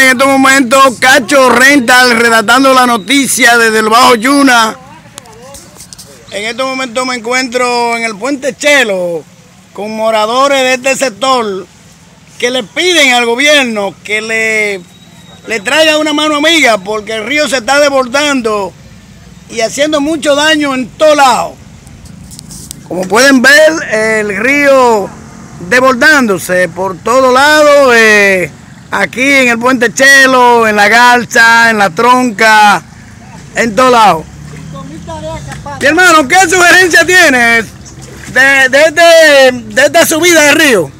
estos momentos Cacho Rental redactando la noticia desde el Bajo Yuna. En estos momentos me encuentro en el Puente Chelo con moradores de este sector que le piden al gobierno que le traiga una mano amiga porque el río se está desbordando y haciendo mucho daño en todos lados. Como pueden ver, el río desbordándose por todos lados, aquí en el Puente Chelo, en la Garza, en la Tronca, en todos lados. Mi hermano, ¿qué sugerencia tienes de esta subida del río?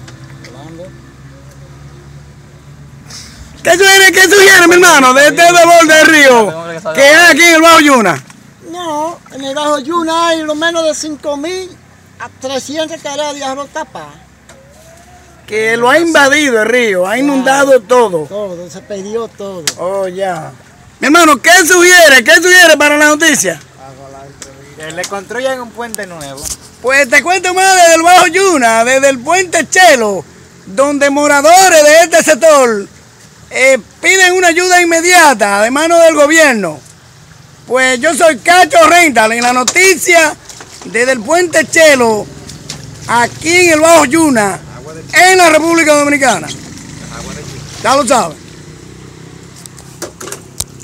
¿Qué sugiere, mi hermano, de este desborde del río que hay aquí en el Bajo Yuna? No, en el Bajo Yuna hay lo menos de 5.000 a 300 hectáreas de arroz tapa. Que lo ha invadido el río, ha inundado todo. Todo, se perdió todo. Oh, ya. Mi hermano, ¿qué sugiere para la noticia? Que le construyan un puente nuevo. Pues te cuento más desde el Bajo Yuna, desde el Puente Chelo, donde moradores de este sector piden una ayuda inmediata de mano del gobierno. Pues yo soy Cacho Rental en la noticia desde el Puente Chelo, aquí en el Bajo Yuna, en la República Dominicana. Ya lo sabes.